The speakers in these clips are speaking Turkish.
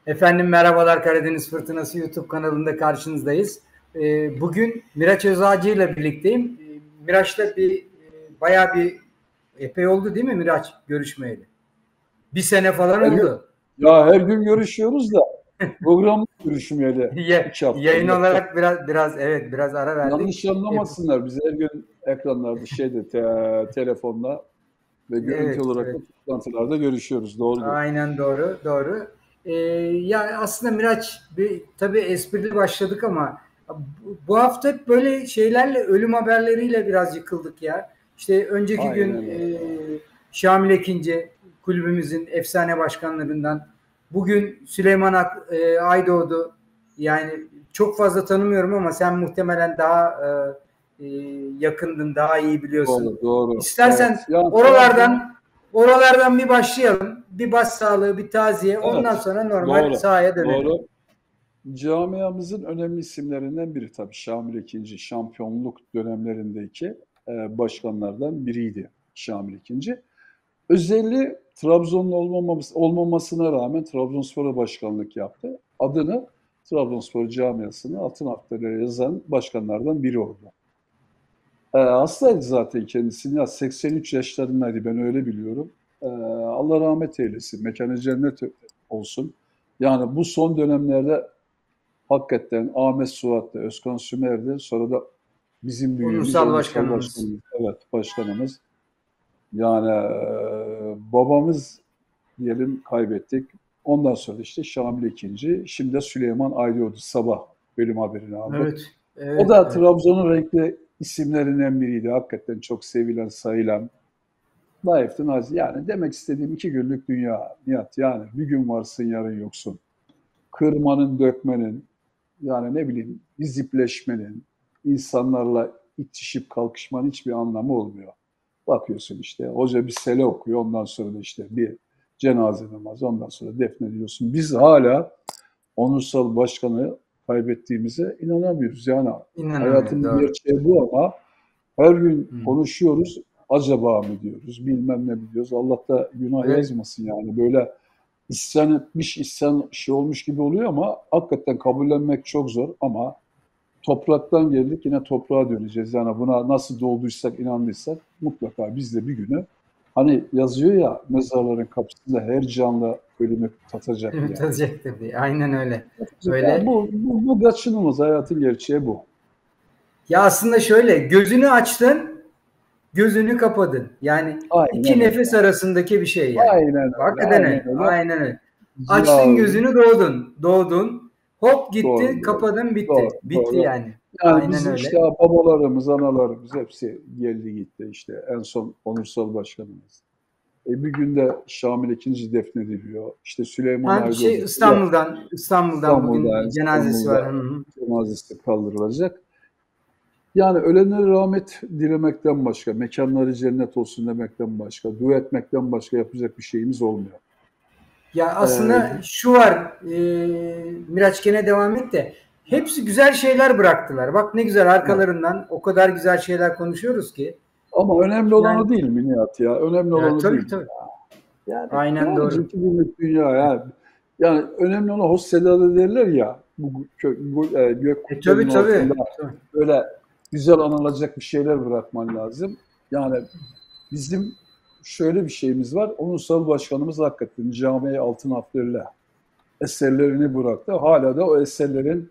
Efendim merhabalar, Karadeniz Fırtınası YouTube kanalında karşınızdayız. Bugün Miraç Özacı ile birlikteyim. Miraç'la bayağı bir epey oldu değil mi Miraç görüşmeyeli? Bir sene falan Her gün, oldu. ya her gün görüşüyoruz da program görüşmeyeli 2 hafta. Yayın olarak biraz ara verdik. Yanlış anlamasınlar. Biz her gün ekranlarda telefonla ve görüntü Evet, olarak da evet. toplantılarda görüşüyoruz. Doğrudur. Aynen doğru. Ya aslında Miraç tabii esprili başladık ama bu hafta hep böyle şeylerle, ölüm haberleriyle biraz yıkıldık ya. İşte önceki gün Aynen öyle. Şamil Ekinci kulübümüzün efsane başkanlarından, bugün Süleyman Aydoğdu, yani çok fazla tanımıyorum ama sen muhtemelen daha yakındın, daha iyi biliyorsun. Doğru. İstersen Evet. Yani oralardan bir başlayalım. Bir başsağlığı, bir taziye. Ondan evet. sonra normal Doğru. sahaya dönelim. Doğru. Camiamızın önemli isimlerinden biri tabii Şamil Ekinci şampiyonluk dönemlerindeki başkanlardan biriydi Şamil Ekinci. Özelliği Trabzonlu olmamasına rağmen Trabzonspor'a başkanlık yaptı. Adını Trabzonspor camiasını altın harflerle yazan başkanlardan biri oldu. Hastaydı zaten kendisini. Ya 83 yaşlarındaydı, ben öyle biliyorum. Allah rahmet eylesin, mekanı cennet olsun. Yani bu son dönemlerde hakikaten Ahmet Suat'ta, Özkan Sümer'de, sonra da bizim büyüğümüz Onursal Onursal başkanımız. Başkanımız. Evet, başkanımız. Yani babamız diyelim kaybettik. Ondan sonra işte Şamil ikinci, şimdi de Süleyman Aydoğdu sabah bölüm haberini aldık. Evet. O da Evet. Trabzon'un renkli isimlerinden biriydi. Hakikaten çok sevilen, sayılan. Layıktı nazik. Yani demek istediğim 2 günlük dünya Nihat. Yani bir gün varsın, yarın yoksun. Kırmanın, dökmenin, yani ne bileyim dizipleşmenin, insanlarla itişip kalkışmanın hiçbir anlamı olmuyor. Bakıyorsun işte hoca bir sele okuyor, ondan sonra da işte bir cenaze namazı, ondan sonra defnediyorsun. Biz hala onursal başkanı kaybettiğimize inanamıyoruz. Yani İnanamıyorum. hayatın Doğru. gerçeği bu ama her gün Hı. konuşuyoruz. Acaba mı diyoruz, bilmem ne diyoruz. Allah da günah Evet. yazmasın yani. Böyle isyan etmiş, isyan şey olmuş gibi oluyor ama hakikaten kabullenmek çok zor. Ama topraktan geldik, yine toprağa döneceğiz. Yani buna nasıl doğduysak, inandıysak mutlaka biz de bir günü, hani yazıyor ya, mezarların kapısında her canlı ölümü tatacak diye. Tutacaktır diye. Aynen öyle. Yani Öyle. bu kaçınılmaz, hayatın gerçeği bu. Ya aslında şöyle, gözünü açtın, gözünü kapadın. Yani iki Aynen öyle. nefes arasındaki bir şey yani. Aynen öyle. Hakikaten Aynen öyle. öyle. Aynen öyle. Ya Açtın gözünü, doğdun. Hop gitti, doğru, doğru. kapadın, Doğru, bitti. Bitti doğru. yani. Yani Aynen bizim işte öyle. babalarımız, analarımız hepsi geldi gitti işte. En son onursal başkanımız. Bir günde Şamil ikinci defnediliyor. İşte Süleyman Ha, Aydoğdu İstanbul'dan bugün cenazesi var. Hı İstanbul'da hı. cenazesi kaldırılacak. Yani ölenlere rahmet dilemekten başka, mekanları cennet olsun demekten başka, dua etmekten başka yapacak bir şeyimiz olmuyor. Ya Ee, aslında şu var, Miraç gene devam et de, hepsi güzel şeyler bıraktılar. Bak ne güzel, evet. arkalarından o kadar güzel şeyler konuşuyoruz ki. Ama önemli olan Yani o değil mi Nihat ya? Önemli olan ya, o değil tabii mi? tabii. Yani ne Aynen olacak doğru. 2 günlük dünya ya? Yani önemli olan Hosseda'da derler ya, gök Tabii kubbenin tabii. altında böyle güzel anılacak bir şeyler bırakman lazım. Yani bizim şöyle bir şeyimiz var. Onursal başkanımız hakikaten camiye altın harflerle eserlerini bıraktı. Hala da o eserlerin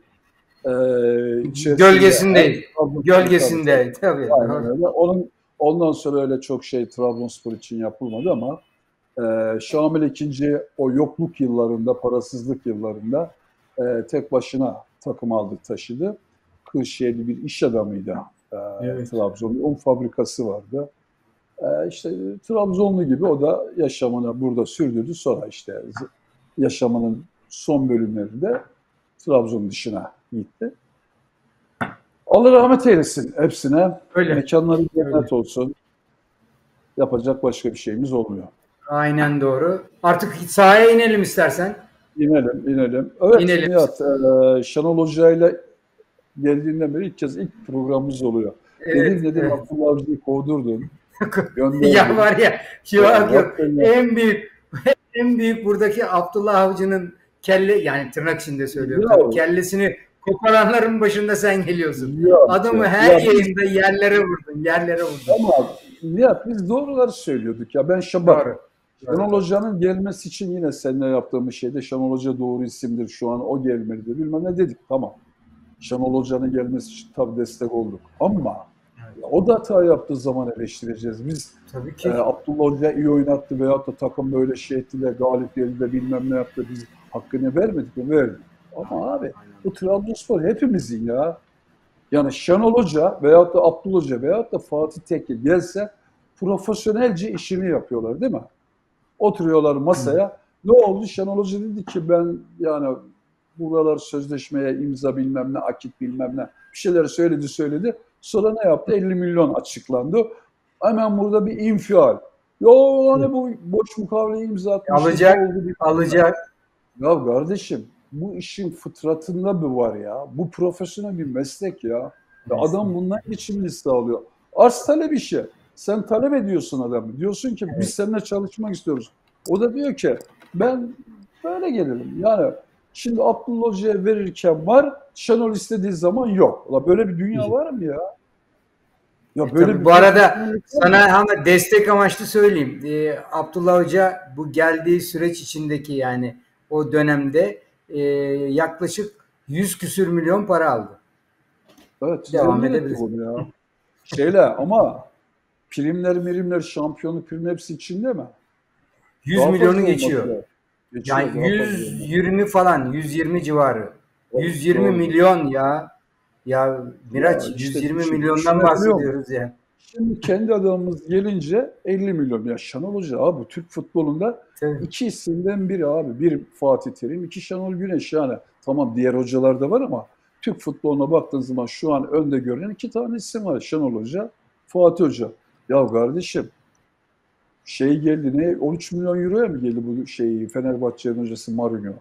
içerisinde Gölgesindeyim. tabii. Gölgesinde tabii. Aynen Doğru. öyle. Ondan sonra öyle çok şey Trabzonspor için yapılmadı ama Şamil ikinci o yokluk yıllarında, parasızlık yıllarında tek başına takım aldı, taşıdı. Kırşehirli bir iş adamıydı. Evet. Trabzon'da un fabrikası vardı. İşte Trabzonlu gibi o da yaşamını burada sürdürdü. Sonra işte yaşamının son bölümlerinde Trabzon dışına gitti. Allah rahmet eylesin hepsine. Öyle. Mekanları Öyle. cennet olsun. Yapacak başka bir şeyimiz olmuyor. Aynen doğru. Artık sahaya inelim istersen. İnelim. Evet İnelim. Nihat, Şenol Hoca ile geldiğinden beri ilk programımız oluyor. Evet, Dedim evet. Abdullah Avcı'yı kovdurdun, Ya gönderdin. var ya, yok. Hakikaten En büyük buradaki Abdullah Avcı'nın kelle, yani tırnak içinde söylüyorum Ya, tabii, kellesini koparanların başında sen geliyorsun. ya, Adamı her yayında yerlere vurdun, yerlere vurdun. ama Nihat biz doğruları söylüyorduk ya. Ben bak, Doğru. Şenol Doğru. Hoca'nın gelmesi için yine seninle yaptığımız şeyde Şenol Hoca doğru isimdir şu an, o gelmelidir bilmem ne dedik, tamam. Şenol Hoca'nın gelmesi için tabii destek olduk. Ama o da hata yaptığı zaman eleştireceğiz. Biz Tabii ki. Abdullah Hoca iyi oynattı veyahut da takım böyle şey etti de galip geldi de bilmem ne yaptı. Biz hakkını vermedik mi? Verdik. Ama abi bu Trabzonspor hepimizin ya. Yani Şenol Hoca veyahut da Abdullah Hoca veyahut da Fatih Tekke gelse profesyonelce işini yapıyorlar değil mi? Oturuyorlar masaya. Ne oldu? Şenol Hoca dedi ki ben yani buralar sözleşmeye imza bilmem ne, akit bilmem ne bir şeyler söyledi. Sonra ne yaptı? 50 milyon açıklandı. Hemen burada bir infial. Yo hani bu boş mukaveleyi imza atmış. Alacak. Ya kardeşim bu işin fıtratında mı var ya? Bu profesyonel bir meslek ya. Ve adam bundan geçimini sağlıyor. Arz talep işi. Sen talep ediyorsun adamı. Diyorsun ki biz seninle çalışmak istiyoruz. O da diyor ki ben böyle gelirim. Yani şimdi Abdullah Hoca'ya verirken var, Şenol istediği zaman yok. Ulan böyle bir dünya var mı ya? Ya böyle bir bu arada sana ama destek amaçlı söyleyeyim. Abdullah Hoca bu geldiği süreç içindeki yani o dönemde yaklaşık 100 küsür milyon para aldı. Evet, devam edebiliriz. Ya. Ama primler, şampiyonluk primi hepsi içinde mi? 100 daha milyonu geçiyor. Yani 120 falan, 120 civarı. 120 doğru. Milyon ya. Ya Miraç ya işte 120 milyondan bahsediyoruz ya. Şimdi kendi adamımız gelince 50 milyon. Ya Şenol Hoca abi Türk futbolunda iki isimden biri abi. Bir Fatih Terim, iki Şenol Güneş yani. Tamam diğer hocalar da var ama Türk futboluna baktığın zaman şu an önde görünen iki tane isim var. Şenol Hoca, Fatih Hoca. Ya kardeşim geldi ne 13 milyon euroya mı geldi bu Fenerbahçe'nin hocası Mourinho?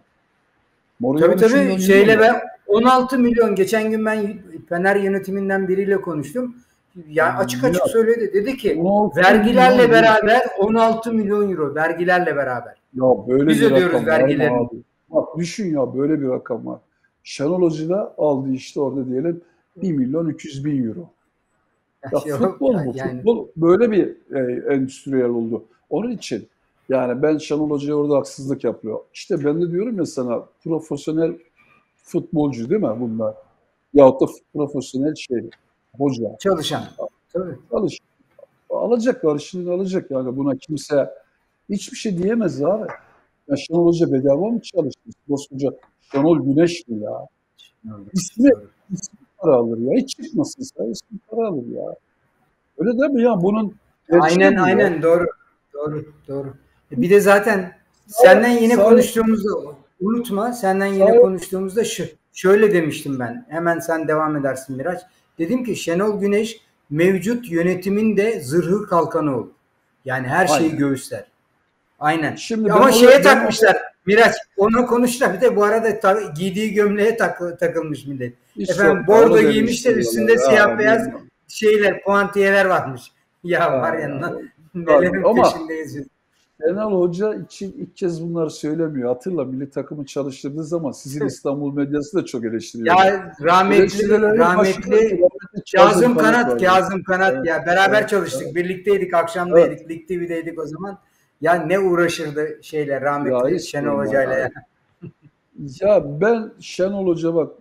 Tabii şeyle ben 16 milyon geçen gün ben Fener yönetiminden biriyle konuştum. Yani açık söyledi. Dedi ki vergilerle beraber 16 milyon euro vergilerle beraber. Ya böyle biz ödüyoruz vergilerini. Bak düşün ya böyle bir rakam var. Şenol Hoca da aldı işte orada diyelim 1 milyon 200 bin euro. Ya futbol bu. Yani. Futbol böyle bir endüstriyel oldu. Onun için yani ben Şenol Hoca'ya orada haksızlık yapıyor. İşte ben de diyorum ya sana profesyonel futbolcu değil mi bunlar? Yahut da profesyonel hoca. Çalışan. Tabii. Alacak karşılığını alacak yani buna kimse hiçbir şey diyemez abi. Ya Şenol Hoca bedava mı çalıştı? Koskoca Şenol Güneş mi ya? İsmi para alır ya. Hiç çıkmasın ismi para alır ya. Öyle değil mi ya? Bunun aynen doğru. Bir de zaten senden yine konuştuğumuzda unutma, konuştuğumuzda şöyle demiştim ben. Hemen sen devam edersin Miraç. Dedim ki Şenol Güneş mevcut yönetimin de zırhı kalkanı olur. Yani her şeyi göğüsler. Aynen. Şimdi ama takmışlar. Miraç onu konuştular. Bir de bu arada giydiği gömleğe takılmış millet. Efendim bordo giymiş de üstünde siyah beyaz puantiyeler varmış. Ya var ya nelerin peşindeyiz. Şenol Hoca için ilk kez bunları söylemiyor. Hatırla milli takımı çalıştırdığı zaman sizin İstanbul medyası da çok eleştiriyor. Ya rahmetli Kazım Kanat ya beraber çalıştık. Birlikteydik, akşamdaydık. Lig TV'deydik o zaman. Ya ne uğraşırdı rahmetli Şenol Hoca'yla ya. Ya ben Şenol Hoca bak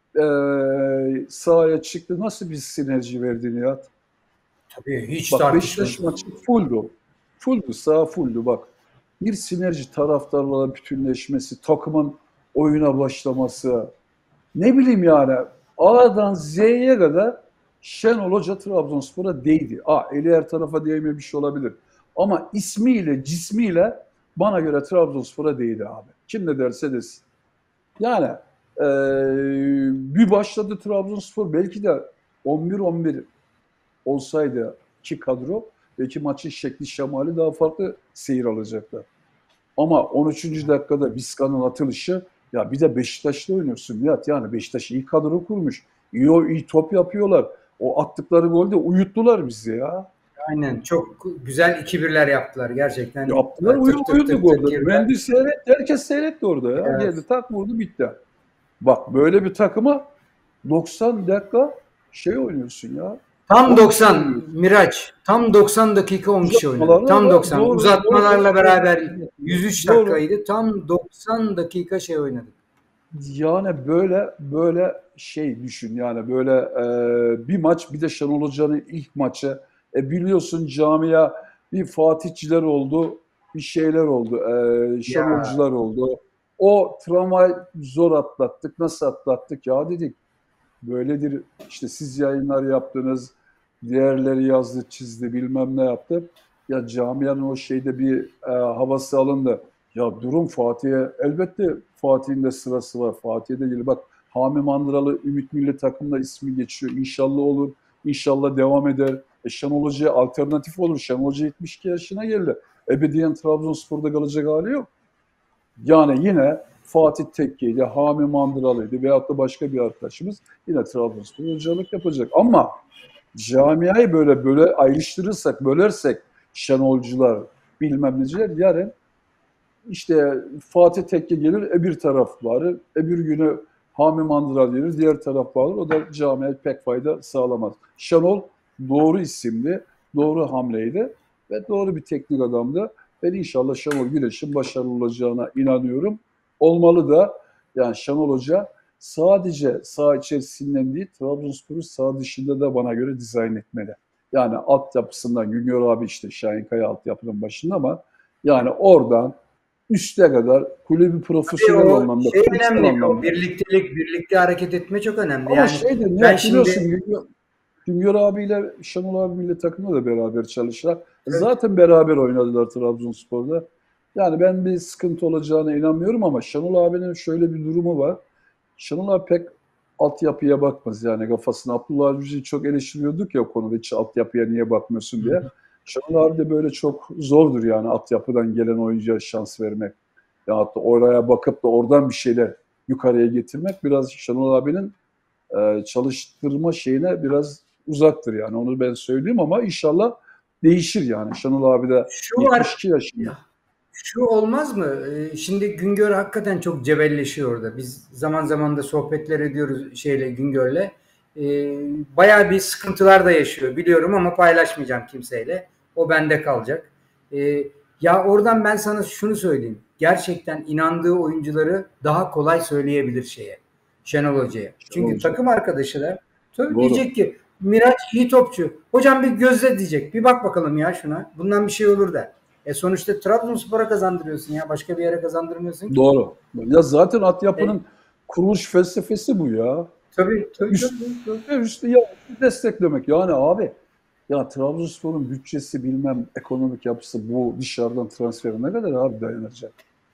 sahaya çıktı. Nasıl bir sinerji verdiğini ya. Tabii hiç tartışmadım. Beşiktaş maçı fulldu. Saha fulldu bak. Bir sinerji taraftarlarla bütünleşmesi, takımın oyuna başlaması. Ne bileyim yani A'dan Z'ye kadar Şenol Hoca Trabzonspor'a değdi. Eli her tarafa değmemiş olabilir. Ama ismiyle, cismiyle bana göre Trabzonspor'a değdi abi. Kim ne derse desin. Yani bir başladı Trabzonspor belki de 11-11 olsaydı ki kadro belki maçın şekli şemali daha farklı seyir alacaktı. Ama 13. dakikada Vizca'nın atılışı ya bir de Beşiktaş'ta oynuyorsun Nihat. Yani Beşiktaş iyi kadro kurmuş. İyi top yapıyorlar. O attıkları golde uyuttular bizi ya. Aynen. Çok güzel 2-1'ler yaptılar gerçekten. Yaptılar. Uyuduk orada. Mendy seyretti. Herkes seyretti orada ya. Evet. Geldi tak vurdu bitti. Bak böyle bir takıma 90 dakika oynuyorsun ya. Tam 90 Miraç. Tam 90 dakika 10 kişi oynadı. Tam 90. Doğru, uzatmalarla doğru, beraber 103 doğru. Dakikaydı. Tam 90 dakika oynadı. Yani böyle düşün yani böyle bir maç, bir de Şenol Hoca'nın ilk maçı. Biliyorsun camia bir Fatihçiler oldu, bir şeyler oldu, Şenolcular oldu. O travmayı zor atlattık. Nasıl atlattık ya dedik. Böyledir işte, siz yayınlar yaptınız, diğerleri yazdı, çizdi, bilmem ne yaptı. Ya camianın o bir havası alındı. Ya durum Fatih'e, elbette Fatih'in de sırası var. Fatih'e de gelir. Bak Hami Mandıralı Ümit Milli Takım'da ismi geçiyor. İnşallah olur. İnşallah devam eder. Şenol Hoca'ya alternatif olur. Şenol Hoca 72 yaşına geldi. Ebediyen Trabzonspor'da kalacak hali yok. Yani yine Fatih Tekke'ydi, Hami Mandıralı'ydı veyahut da başka bir arkadaşımız yine Trabzonspor hocalık yapacak. Ama camiayı böyle ayrıştırırsak, bölersek Şenolcular, bilmem neciler, yarın işte Fatih Tekke gelir, öbür taraf var. Öbür günü Hami Mandıralı gelir, diğer taraf var. O da camiaya pek fayda sağlamaz. Şenol doğru isimli, doğru hamleydi ve doğru bir teknik adamdı. Ben inşallah Şenol Güneş'in başarılı olacağına inanıyorum. Olmalı da, yani Şenol Hoca sadece saha içerisinden değil, Trabzonspor'u saha dışında da bana göre dizayn etmeli. Yani altyapısından, Güngör abi işte Şahin Kaya altyapının başında, ama yani oradan üste kadar kulübü profesyonel anlamda. Önemli. O birlikte hareket etme çok önemli. Ama yani ben şimdi Güngör abiyle Şenol abi milli takımda da beraber çalıştılar. Evet. Zaten beraber oynadılar Trabzonspor'da. Yani ben bir sıkıntı olacağına inanmıyorum, ama Şenol abinin şöyle bir durumu var. Şenol abi pek altyapıya bakmaz yani kafasına. Abdullah Avcı'yı çok eleştiriyorduk ya o konuda, hiç altyapıya niye bakmıyorsun diye. Şenol abi de böyle çok zordur yani altyapıdan gelen oyuncuya şans vermek. Ya hatta oraya bakıp da oradan bir şeyler yukarıya getirmek biraz Şenol abinin çalıştırma şeyine biraz uzaktır yani, onu ben söyleyeyim, ama inşallah değişir yani. Şenol abi de 72 yaşında. Şu olmaz mı? Şimdi Güngör hakikaten çok cebelleşiyor orada. Biz zaman zaman da sohbetler ediyoruz Güngör'le. Bayağı bir sıkıntılar da yaşıyor biliyorum, ama paylaşmayacağım kimseyle. O bende kalacak. Ya oradan ben sana şunu söyleyeyim. Gerçekten inandığı oyuncuları daha kolay söyleyebilir Şenol Hoca'ya. Çünkü takım arkadaşı da tabii diyecek ki Miraç iyi topçu. Hocam bir gözle diyecek. Bir bak bakalım ya şuna. Bundan bir şey olur da. Sonuçta Trabzonspor'a kazandırıyorsun ya. Başka bir yere kazandırmıyorsun ki. Doğru. Ya zaten altyapının kuruluş felsefesi bu ya. Tabii. Üstü ya desteklemek. Yani abi ya Trabzonspor'un bütçesi, bilmem ekonomik yapısı, bu dışarıdan transferi ne kadar abi dayanacak?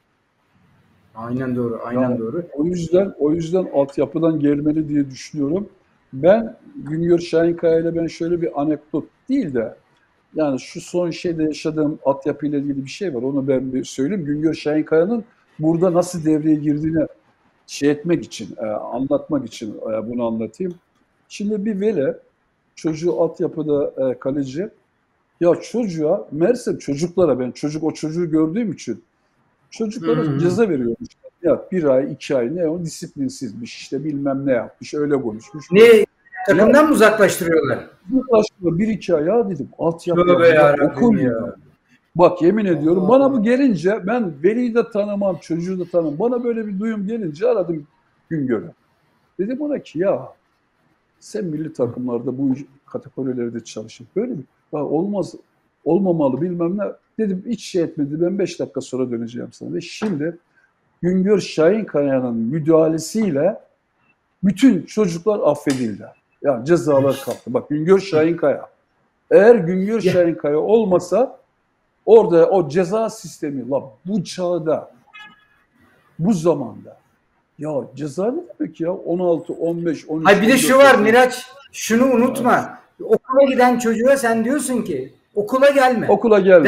Aynen doğru. Doğru. O yüzden altyapıdan gelmeli diye düşünüyorum. Ben Güngör Şahinkaya ile ben şöyle bir anekdot değil de, yani şu son yaşadığım altyapıyla ilgili bir şey var. Onu ben bir söyleyeyim. Güngör Şahinkaya'nın burada nasıl devreye girdiğini etmek için, anlatmak için bunu anlatayım. Şimdi bir veli çocuğu altyapıda kaleci. Ya çocuğa Mersin çocuklara, ben o çocuğu gördüğüm için çocuklara ceza veriyormuş. Ya 1 ay 2 ay ne o disiplinsizmiş, işte bilmem ne yapmış, öyle konuşmuş. Ne takımdan mı uzaklaştırıyorlar? Uzaklaştırıyor 1-2 ay ya dedim. Altyapıda okul ya. Bak yemin ediyorum bana bu gelince, ben veliyi de tanımam, çocuğu da tanımam. Bana böyle bir duyum gelince aradım Güngör'ü. Dedim ona ki ya sen milli takımlarda bu kategorilerde çalışın. Böyle mi? Olmaz, olmamalı bilmem ne. Dedim hiç etmedi. Ben 5 dakika sonra döneceğim sana. Ve şimdi Güngör Şahinkaya'nın müdahalesiyle bütün çocuklar affedildi. Yani cezalar kalktı. Bak Güngör Şahinkaya. Eğer Güngör Şahinkaya olmasa orada o ceza sistemi bu çağda, bu zamanda ya ceza ne demek ya? 16, 15, 13... Hayır bir de şu var Miraç, şunu unutma. Okula giden çocuğa sen diyorsun ki okula gelme. Okula gelme.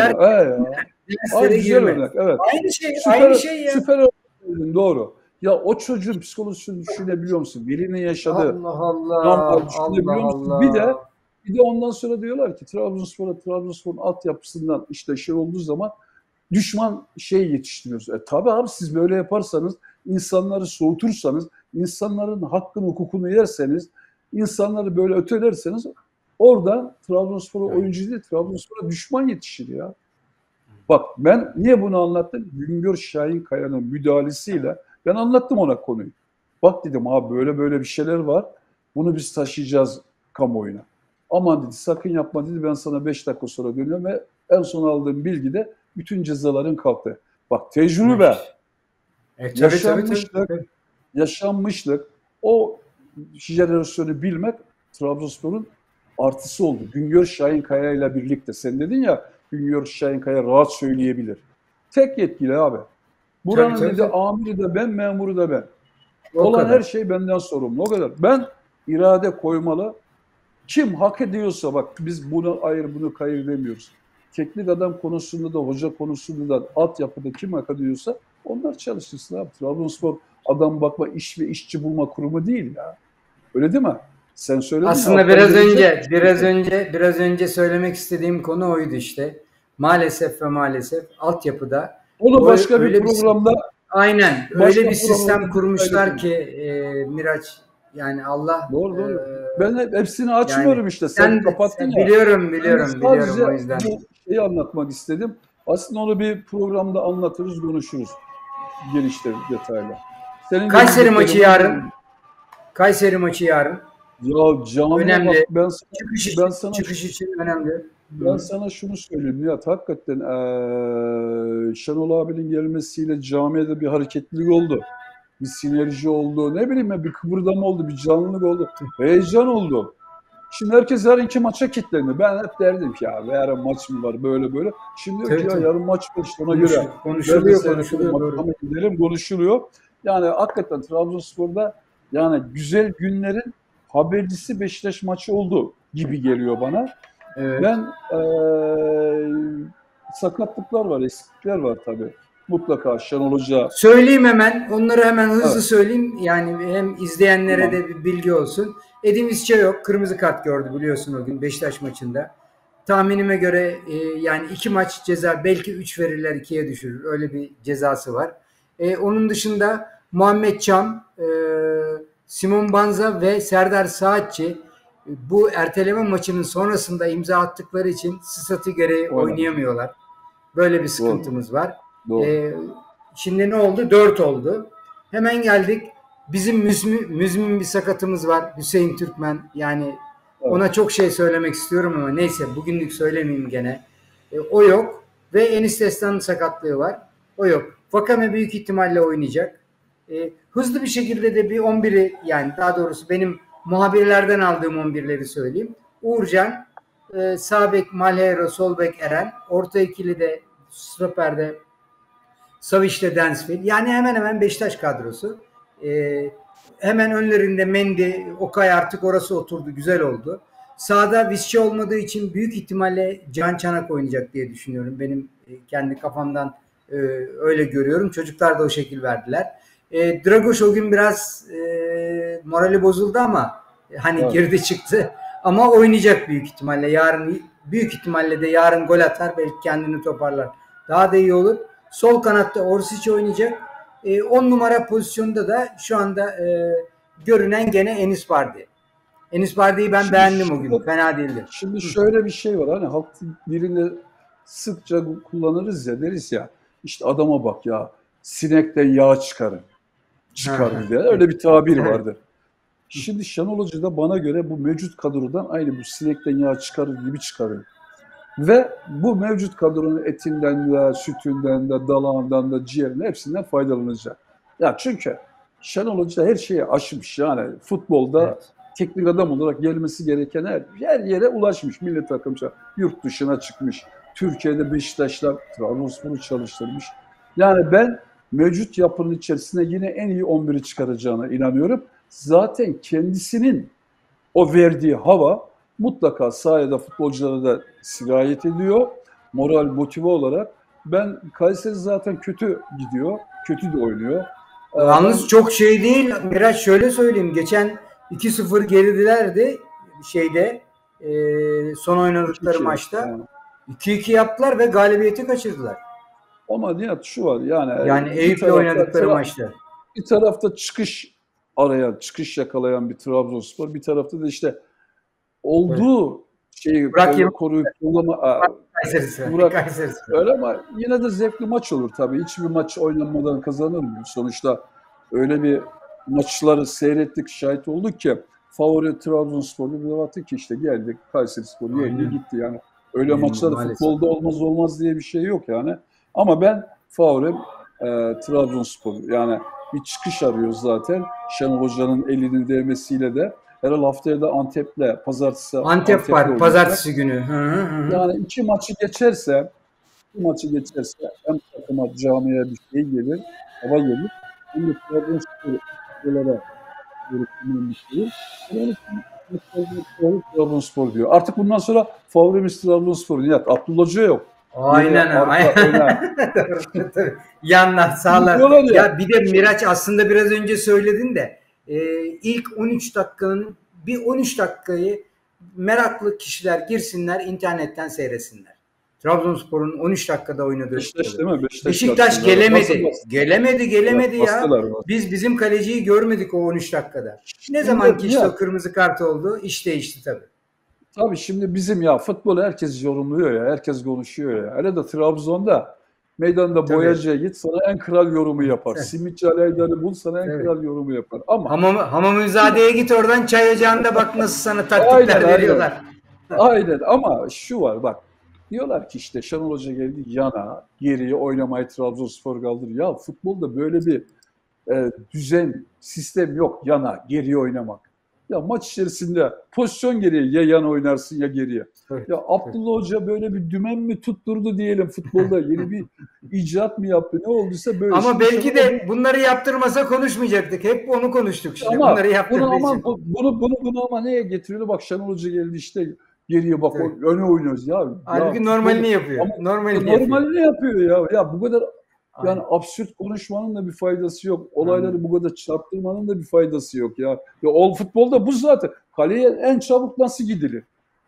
Güzel örnek. Evet. Aynı şey ya. Süper örnek. Doğru. Ya o çocuğun psikolojisini düşünebiliyor musun? Velinin yaşadığı. Allah. Bir de Bir de ondan sonra diyorlar ki Trabzonspor'un altyapısından işte şey olduğu zaman düşman şey yetiştiriyoruz. Tabii abi, siz böyle yaparsanız, insanları soğutursanız, insanların hakkını hukukunu yerseniz, insanları böyle ötelerseniz orada Trabzonspor'a oyuncu değil, Trabzonspor'a düşman yetişir ya. Bak ben niye bunu anlattım? Güngör Şahinkaya'nın müdahalesiyle ben anlattım ona konuyu. Bak dedim abi, böyle böyle bir şeyler var. Bunu biz taşıyacağız kamuoyuna. Aman dedi, sakın yapma dedi, ben sana 5 dakika sonra dönüyorum ve en son aldığım bilgi de bütün cezaların kalktı. Bak tecrübe, yaşanmışlık, o jenerasyonu bilmek Trabzonspor'un artısı oldu. Güngör Şahinkaya ile birlikte. Sen dedin ya, Güngör Şahinkaya rahat söyleyebilir. Tek yetkili abi. Buranın dedi amiri de ben, memuru da ben. Olan her şey benden sorumlu. O kadar. Ben irade koymalı. Kim hak ediyorsa, bak biz bunu ayır bunu kayır demiyoruz. Teknik adam konusunda da, hoca konusunda da, altyapıda kim hak ediyorsa onlar çalıştırsın abi. Trabzonspor adam bakma, iş ve işçi bulma kurumu değil ya. Öyle değil mi? Sen söyledin. Aslında biraz önce söylemek istediğim konu oydu işte. Maalesef altyapıda onu başka bir programda aynen öyle bir sistem kurmuşlar ki Miraç, yani Allah doğru. Ben hepsini açmıyorum yani, işte. Sen kapattın ya. Biliyorum o yüzden. Bu şeyi anlatmak istedim. Aslında onu bir programda anlatırız, konuşuruz. Genişte detayla. Kayseri maçı yarın. Kayseri maçı yarın. Ya canım, önemli. Bak, çıkış için önemli. Ben sana şunu söyleyeyim Nihat, hakikaten Şenol abinin gelmesiyle camiada bir hareketlilik oldu. Bir sinerji oldu. Ne bileyim ya, bir kıpırdama oldu, bir canlılık oldu. Heyecan oldu. Şimdi herkes yarınki maça kilitlendi. Ben hep derdim ki ya yarın maç mı var böyle. Şimdi diyor ki ya yarın maç var işte, ona göre. Konuşuluyor. Yani hakikaten Trabzonspor'da yani güzel günlerin habercisi Beşiktaş maçı oldu gibi geliyor bana. Evet. Ben sakatlıklar var, eksiklikler var tabii. Mutlaka Şenol Hoca. Söyleyeyim hemen. Onları hemen hızlı söyleyeyim. Yani hem izleyenlere de bir bilgi olsun. Edin Visca yok. Kırmızı kart gördü biliyorsun o gün Beşiktaş maçında. Tahminime göre yani 2 maç ceza, belki 3 verirler, 2'ye düşürür. Öyle bir cezası var. Onun dışında Muhammed Çam, Simon Banza ve Serdar Saatçi bu erteleme maçının sonrasında imza attıkları için statü gereği oynayamıyorlar. Böyle bir sıkıntımız var. Şimdi ne oldu? 4 oldu. Hemen geldik. Bizim müzmin bir sakatımız var. Hüseyin Türkmen. Yani ona çok şey söylemek istiyorum ama neyse, bugünlük söylemeyeyim gene. O yok. Ve Enis Destan'ın sakatlığı var. O yok. Vakame büyük ihtimalle oynayacak. Hızlı bir şekilde de bir 11'i, yani daha doğrusu benim muhabirlerden aldığım 11'leri söyleyeyim. Uğurcan, sağ bek Malhero, sol bek Eren, orta ikili de stoperde Savic'le Densfield. Yani hemen hemen Beşiktaş kadrosu. Hemen önlerinde Mendy, Okay, artık orası oturdu. Güzel oldu. Sağda Visca olmadığı için büyük ihtimalle Can Çanak oynayacak diye düşünüyorum. Benim kendi kafamdan öyle görüyorum. Çocuklar da o şekil verdiler. Dragoş o gün biraz morali bozuldu ama hani girdi çıktı. Ama oynayacak büyük ihtimalle. Büyük ihtimalle de yarın gol atar. Belki kendini toparlar. Daha da iyi olur. Sol kanatta Orsic oynayacak. 10 numara pozisyonda da şu anda görünen gene Enis Bardi. Enis Bardi'yi ben beğendim o gün. Fena değildi. Şimdi şöyle bir şey var. Hani halk dilinde sıkça kullanırız ya, deriz ya. İşte adama bak ya, sinekten yağ çıkarır diye. Öyle bir tabir vardır. Şimdi Şenol Hoca da bana göre bu mevcut kadrodan aynı bu sinekten yağ çıkarır gibi çıkarıyor. Ve bu mevcut kadronun etinden de, sütünden de, dalağından da, ciğerinden, hepsinden faydalanacak. Ya çünkü Şenol Hoca her şeyi aşmış. Yani futbolda teknik adam olarak gelmesi gereken her yere ulaşmış. Milli takımca yurt dışına çıkmış. Türkiye'de Beşiktaş'la Trabzonspor'u çalıştırmış. Yani ben mevcut yapının içerisinde yine en iyi 11'i çıkaracağına inanıyorum. Zaten kendisinin o verdiği hava mutlaka sahada futbolculara da sirayet ediyor. Moral, motive olarak. Ben Kayseri zaten kötü gidiyor. Kötü de oynuyor. Yalnız çok şey değil. Miraç, şöyle söyleyeyim. Geçen 2-0 geridilerdi şeyde. Son oynadıkları 2-2 maçta. yani. 2-2 yaptılar ve galibiyeti kaçırdılar. Ama Nihat şu var Yani bir Eyüp'le oynadıkları maçta. bir tarafta çıkış arayan, çıkış yakalayan bir Trabzonspor, bir tarafta da işte olduğu şeyi koruyup Kayserispor. Öyle ama yine de zevkli maç olur tabii. Hiçbir maç oynanmadan kazanılmıyor. Sonuçta öyle bir maçları seyrettik, şahit olduk ki favori Trabzonspor'lu bir vakti ki işte geldik Kayserispor'u yendi gitti yani. Öyle maçları futbolda olmaz diye bir şey yok yani. Ama ben favorim Trabzonspor. Yani bir çıkış arıyoruz zaten. Şenol Hoca'nın elinin değmesiyle de. Herhalde haftaya da Antep'le Antep var pazartesi günü. Yani iki maçı geçerse hem takıma camiye bir şey gelir, hava gelir. Hem de Trabzonspor'a bir şey. Trabzonspor diyor. Artık bundan sonra favorimiz Trabzonspor. Nihat, Abdullah Hoca yok. Aynen. Yanlar, sağlar. Ya bir de Miraç aslında biraz önce söyledin de ilk 13 dakikanın bir 13 dakikayı meraklı kişiler girsinler internetten seyretsinler. Trabzonspor'un 13 dakikada oynadığı. Beşiktaş değil mi? Beşiktaş gelemedi. Gelemedi ya. Bizim kaleciyi görmedik o 13 dakikada. Ne zaman ki işte o kırmızı kart oldu, iş değişti tabii. Tabii şimdi bizim futbolu herkes yorumluyor ya, herkes konuşuyor ya. Hele de Trabzon'da meydanda boyacıya git sana en kral yorumu yapar. Simitçi Aleydar'ı bul sana en kral yorumu yapar. Ama Hamamüzade'ye git oradan çay ocağında bak nasıl sana taktikler veriyorlar. Aynen ama şu var bak. Diyorlar ki işte Şenol Hoca geldi yana, geriye oynamayı Trabzonspor kaldırır. Ya futbolda böyle bir düzen, sistem yok yana, geriye oynamak. Ya maç içerisinde pozisyon gereği ya yana oynarsın ya geriye. Ya Abdullah Hoca böyle bir dümen mi tutturdu diyelim futbolda yeni bir icat mı yaptı ne olduysa böyle. Ama belki de bunları yaptırmasa konuşmayacaktık. Hep onu konuştuk şimdi. Ama bunları yaptırmayacak. Bunu ama neye getiriyor? Bak Şenol Hoca geldi işte geriye bak öne oynuyoruz ya. Halbuki normalini yapıyor. Normalini yapıyor ya. Ya bu kadar yani absürt konuşmanın da bir faydası yok. Olayları bu kadar çarptırmanın da bir faydası yok ya. Ya futbolda bu zaten. Kaleye en çabuk nasıl gidilir?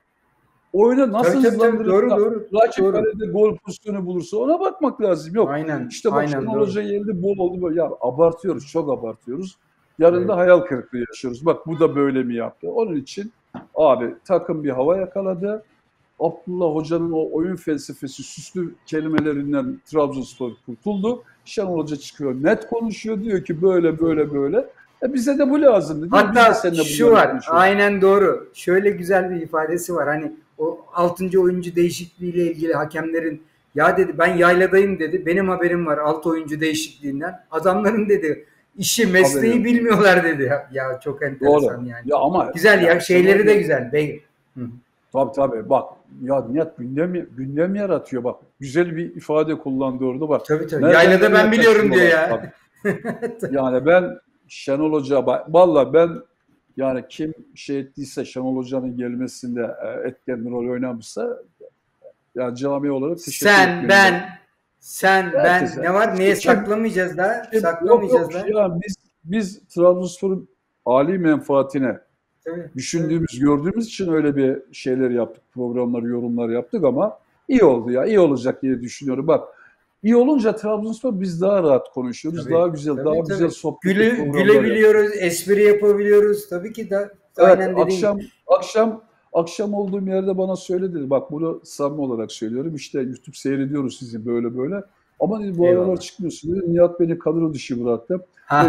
Oyuna nasıl hızlandırılır? Doğru. Rakip kalede gol pozisyonu bulursa ona bakmak lazım. Yok. Aynen. İşte bak Şenol Hoca geldi bol oldu. Ya abartıyoruz. Çok abartıyoruz. Yarın da hayal kırıklığı yaşıyoruz. Bak bu da böyle mi yaptı? Onun için abi takım bir hava yakaladı. Abdullah Hoca'nın o oyun felsefesi, süslü kelimelerinden Trabzonspor kurtuldu. Şenol Hoca çıkıyor, net konuşuyor. Diyor ki böyle. Bize de bu lazımdı. Hatta şu var, aynen doğru. Şöyle güzel bir ifadesi var. Hani o 6. oyuncu değişikliğiyle ilgili hakemlerin ya dedi ben yayladayım dedi. Benim haberim var 6 oyuncu değişikliğinden. Adamların dedi işi mesleği bilmiyorlar dedi. Ya çok enteresan doğru. Yani. Ya ama güzel ya şeyleri de güzel. Tabii bak ya Nihat gündem yaratıyor bak. Güzel bir ifade kullandı orada bak. Tabii. Yaylada ben biliyorum diyor ya. Yani ben Şenol Hoca vallahi ben yani kim şey ettiyse Şenol Hoca'nın gelmesinde etken rol oynamışsa ya cami olarak teşekkür ederim. Sen ben ne var? Neye saklamayacağız da? Saklamayacağız da. Ya biz Trabzonspor'un âli menfaatine düşündüğümüz, gördüğümüz için öyle bir şeyler yaptık, programları, yorumlar yaptık ama iyi oldu ya, iyi olacak diye düşünüyorum. Bak, iyi olunca Trabzonspor biz daha rahat konuşuyoruz, daha güzel, güzel sohbet. Gülebiliyoruz, espri yapabiliyoruz. Tabii ki de. Evet, akşam olduğum yerde bana söyledi. Bak bunu samimi olarak söylüyorum. İşte YouTube seyrediyoruz sizi böyle. Ama dedi, bu aralar çıkmıyorsun. Dedi, Nihat beni kadro dışı bıraktı.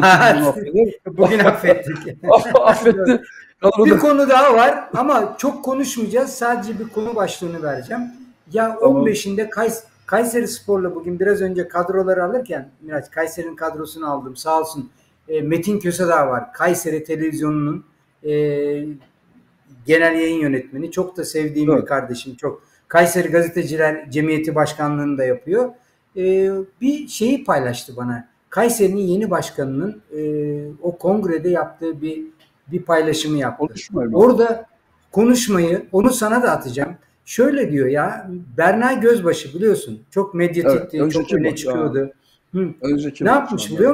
Bugün affettik. Affetti. Bir konu daha var ama çok konuşmayacağız. Sadece bir konu başlığını vereceğim. Ya tamam. 15'inde Kayserispor'la bugün biraz önce kadroları alırken Miraç Kayseri'nin kadrosunu aldım. Sağ olsun Metin Kösedağ var. Kayseri Televizyonu'nun genel yayın yönetmeni. Çok da sevdiğim bir kardeşim. Çok. Kayseri Gazeteciler Cemiyeti Başkanlığı'nı da yapıyor. Bir şeyi paylaştı bana. Kayseri'nin yeni başkanının o kongrede yaptığı bir paylaşımı yaptı. Orada konuşmayı onu sana da atacağım. Şöyle diyor ya Berna Gözbaşı biliyorsun. Çok medyatikti, çok öne çıkıyordu. Ne yapmış biliyor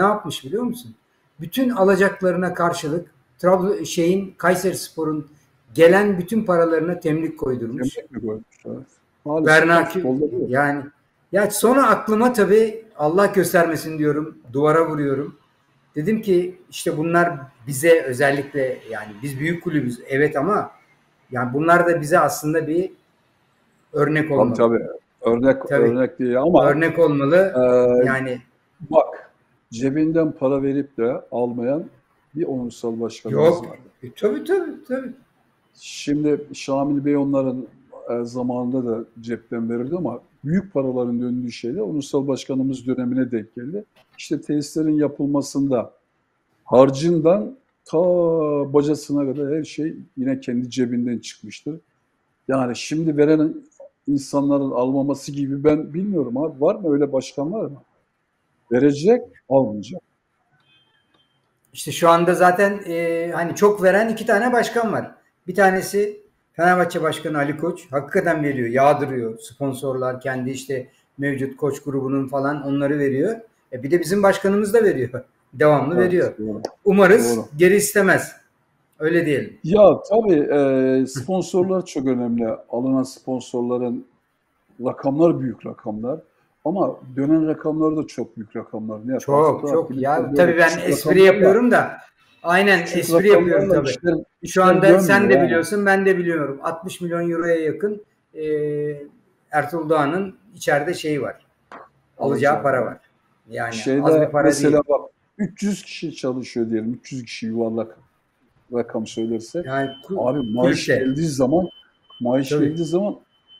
musun? Bütün alacaklarına karşılık Kayserispor'un gelen bütün paralarına temlik koydurmuş. Temlik mi koymuş? Evet. Maalesef Bernaki futbolda yani ya sonra aklıma tabii Allah göstermesin diyorum, duvara vuruyorum. Dedim ki işte bunlar bize özellikle, yani biz büyük kulübüz evet ama yani bunlar da bize aslında bir örnek tabii olmalı. tabii. Tabii. Örnek değil ama Örnek olmalı. Yani bak, cebinden para verip de almayan bir onursal başkanımız yok. vardı. Tabii. Şimdi Şamil Bey onların zamanında da cepten verirdi ama büyük paraların döndüğü şeyde onursal başkanımız dönemine denk geldi. İşte tesislerin yapılmasında harcından ta bacasına kadar her şey yine kendi cebinden çıkmıştır. Yani şimdi veren insanların almaması gibi ben bilmiyorum abi. Var mı öyle başkan, var mı? Verecek, almayacak. işte şu anda zaten hani çok veren iki tane başkan var. Bir tanesi Fenerbahçe Başkanı Ali Koç. Hakikaten veriyor, yağdırıyor. Sponsorlar kendi işte mevcut koç grubunun falan onları veriyor. Bir de bizim başkanımız da veriyor. Devamlı Evet, veriyor. doğru. Umarız Doğru. geri istemez. Öyle diyelim. Ya tabii sponsorlar çok önemli. Alınan sponsorların rakamlar büyük rakamlar. Ama dönen rakamlar da çok büyük rakamlar. Ne Çok ya. Tabii ben küçük espri rakamlarla, yapıyorum da aynen küçük espri yapıyorum rakamlarla tabii. Şu işler anda sen dönmüyor de yani. biliyorsun, ben de biliyorum. 60 milyon euroya yakın Ertuğrul Doğan'ın içeride şeyi var. Alacağı para var. Yani az bir Şeyde para mesela değil. bak, 300 kişi çalışıyor diyelim. 300 kişi yuvarlak rakam söylersek. Yani Abi kulüpte. maaş Tabii. geldiği zaman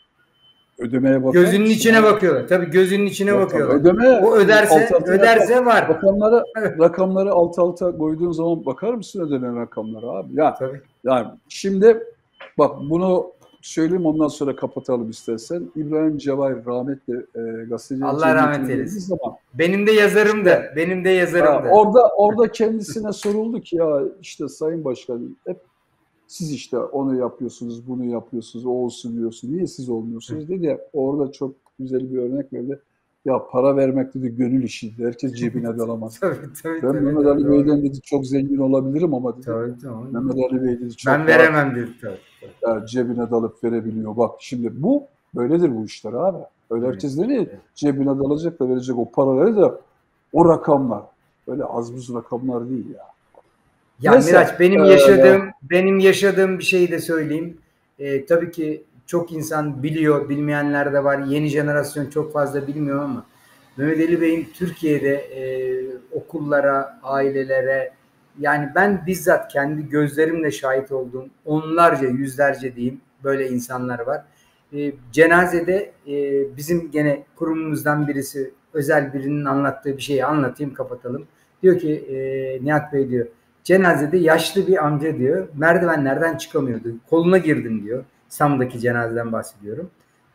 ödemeye bakar Gözünün mısın içine abi? bakıyorlar. Tabii gözünün içine Yok tabii. bakıyorlar. Ödeme O alt öderse, alta rakam. var. Rakamları alt alta koyduğun zaman bakar mısın ödenen rakamlara abi? Ya Tabii. yani şimdi bak, bunu söyleyeyim, ondan sonra kapatalım istersen. İbrahim Cevahir rahmetli gazetecilerin Allah rahmet cemiyetine geldiği eylesin. zaman Benim de yazarımdı. işte Benim de yazarımdı. orada kendisine soruldu ki ya işte Sayın Başkan, hep siz işte onu yapıyorsunuz, bunu yapıyorsunuz, o olsun diyorsunuz. Niye siz olmuyorsunuz dedi ya, orada çok güzel bir örnek verdi. Ya para vermek dedi gönül işiydi. Herkes cebine dalamaz. Ben Tabii, Mehmet Ali doğru. Bey'den dedi çok zengin olabilirim ama dedi. Tabii, tamam. Mehmet Ali Bey dedi Ben çok rahat veremem dedi tabii. cebine dalıp verebiliyor. Bak şimdi bu böyledir bu işler abi. Öyle Evet, herkes değil, evet. cebine dalacak da verecek o paraları da, o rakamlar. Öyle az buz rakamlar değil ya. Ya Neyse. Miraç, benim yaşadığım bir şeyi de söyleyeyim. Tabii ki çok insan biliyor, bilmeyenler de var. Yeni jenerasyon çok fazla bilmiyor ama Mehmet Ali Bey'in Türkiye'de okullara, ailelere, yani ben bizzat kendi gözlerimle şahit olduğum onlarca, yüzlerce diyeyim böyle insanlar var. Cenazede bizim gene kurumumuzdan birisi, özel birinin anlattığı bir şeyi anlatayım, kapatalım. Diyor ki Nihat Bey diyor, cenazede yaşlı bir amca diyor, merdivenlerden çıkamıyordu. Koluna girdim diyor. İstanbul'daki cenazeden bahsediyorum.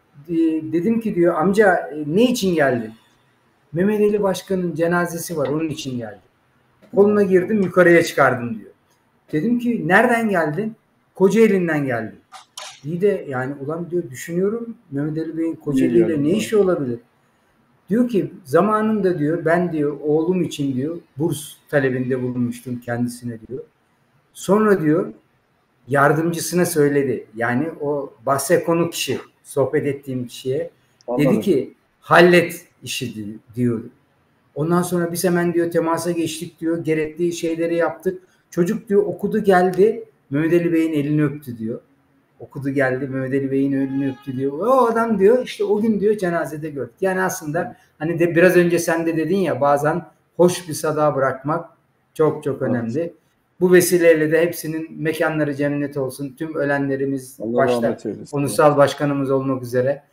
Dedim ki diyor, amca ne için geldin? Mehmet Ali Başkan'ın cenazesi var, onun için geldim. Koluna girdim, yukarıya çıkardım diyor. Dedim ki nereden geldin? Kocaeli'nden geldim. İyi de yani ulan diyor, düşünüyorum Mehmet Ali Bey'in Kocaeli ile ne işi olabilir? Diyor ki zamanında diyor ben diyor oğlum için diyor burs talebinde bulunmuştum kendisine diyor. Sonra diyor yardımcısına söyledi. Yani o bahse konu kişi, sohbet ettiğim kişiye dedi Anladım. ki hallet işi diyor. Ondan sonra biz hemen diyor temasa geçtik diyor. Gerekli şeyleri yaptık. Çocuk diyor okudu geldi. Mehmet Ali Bey'in elini öptü diyor. Okudu geldi Mehmet Ali Bey'in elini öptü diyor. O adam diyor işte o gün diyor cenazede gördük. Yani aslında hani de biraz önce sen de dedin ya, bazen hoş bir sada bırakmak çok çok Evet. önemli. Bu vesileyle de hepsinin mekanları cennet olsun. Tüm ölenlerimiz Allah başta rahmet eylesin. onursal başkanımız olmak üzere.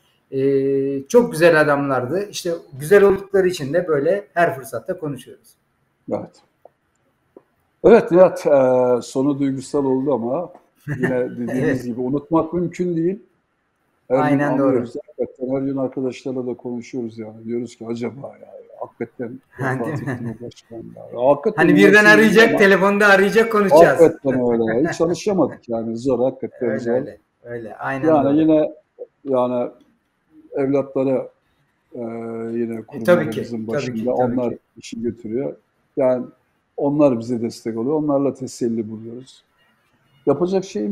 Çok güzel adamlardı. İşte güzel oldukları için de böyle her fırsatta konuşuyoruz. Evet. Evet Nihat, sonu duygusal oldu ama yine dediğimiz Evet. gibi unutmak mümkün değil. Her gün Aynen doğru. anlıyoruz. Hakikaten her gün arkadaşlarla da konuşuyoruz yani. Diyoruz ki acaba ya hakikaten vefat etti bu başkan ya. Hakikaten Hani birden üniversitede arayacak, ama telefonda arayacak, konuşacağız. hakikaten öyle. Hiç alışamadık yani. Zor, hakikaten Öyle zor. öyle. Öyle. Aynen Yani doğru. yine yani evlatları yine Tabii ki. kurumlarımızın Tabii başında ki. Tabii onlar ki. işi götürüyor. Yani onlar bize destek oluyor. Onlarla teselli buluyoruz. Yapacak şeyim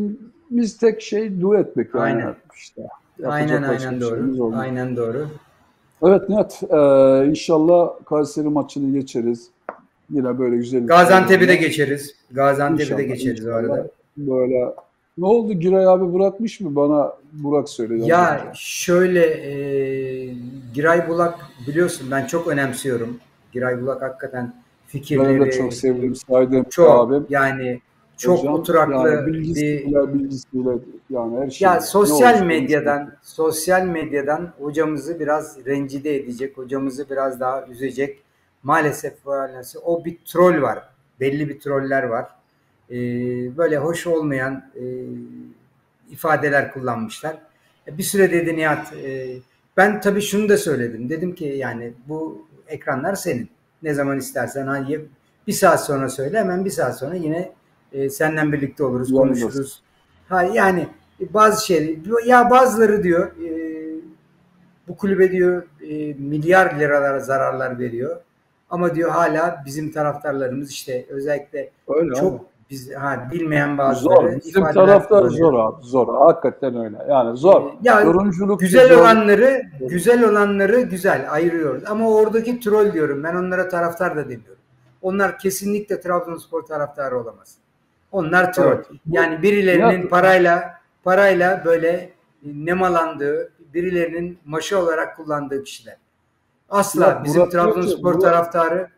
biz tek şey dua etmek yani. Aynen. İşte Aynen yapacak başka aynen bir şeyimiz doğru. olmuyor. Aynen doğru. Evet Nihat, inşallah Kayseri maçını geçeriz. Yine böyle güzel bir Gaziantep'i de programla. geçeriz. Gaziantep'i de İnşallah, geçeriz o inşallah. arada. Böyle ne oldu Giray abi bırakmış mı? Bana Burak söyledi az önce. Ya şöyle Giray Bulak biliyorsun ben çok önemsiyorum. Giray Bulak hakikaten Benim de çok fikirleri sevdiğim, saydığım bir çok abim. yani çok Hocam yani oturaklı bir bilgisiyle yani her ya şeyi ne olursa sosyal medyadan hocamızı biraz rencide edecek, hocamızı biraz daha üzecek. Maalesef o bir troll var. Belli bir troller var. Böyle hoş olmayan ifadeler kullanmışlar. Bir süre dedi Nihat, ben tabii şunu da söyledim. Dedim ki yani bu ekranlar senin. Ne zaman istersen hani bir saat sonra söyle hemen bir saat sonra yine senden birlikte oluruz, yanındasın. konuşuruz. Ha yani bazı şey ya bazıları diyor bu kulübe diyor milyar liralara zararlar veriyor. Ama diyor hala bizim taraftarlarımız işte özellikle Öyle abi. çok bilmeyen Zor. bazıları Bizim ifadeler taraftar kullanıyor. zor abi. Zor. Hakikaten öyle. Yani zor. Ya Yorumculuk güzel zor. olanları güzel ayırıyoruz. Ama oradaki troll diyorum. Ben onlara taraftar da demiyorum. Onlar kesinlikle Trabzonspor taraftarı olamaz. Onlar troll. Evet. Yani birilerinin parayla böyle nemalandığı, birilerinin maşa olarak kullandığı kişiler. Asla bizim Burak diyor ki Trabzonspor taraftarı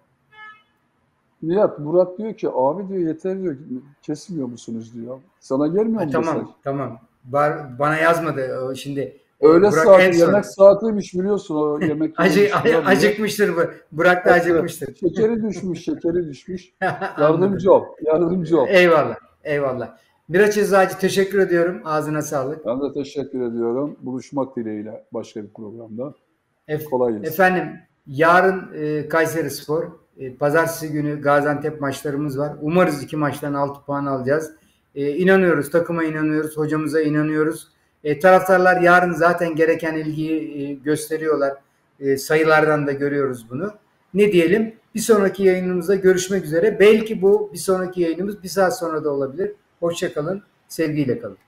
Burak diyor ki abi diyor yeter diyor kesmiyor musunuz diyor. Sana gelmiyor mu mesaj? tamam. Bana yazmadı. Şimdi Öğle Burak en saati son yemek saatiymiş biliyorsun o yemek yemiş falan diye. acıkmıştır bu. Burak da acıkmıştır. Şekeri düşmüş. Anladım. Yardımcı ol. Eyvallah. Miraç Eczacı teşekkür ediyorum. Ağzına sağlık. Ben de teşekkür ediyorum. Buluşmak dileğiyle başka bir programda. Kolay gelsin. Efendim yarın Kayserispor, pazartesi günü Gaziantep maçlarımız var. Umarız 2 maçtan 6 puan alacağız. İnanıyoruz, takıma inanıyoruz, hocamıza inanıyoruz. Taraftarlar yarın zaten gereken ilgiyi gösteriyorlar. Sayılardan da görüyoruz bunu. Ne diyelim? Bir sonraki yayınımızda görüşmek üzere. Belki bu bir sonraki yayınımız bir saat sonra da olabilir. Hoşça kalın, sevgiyle kalın.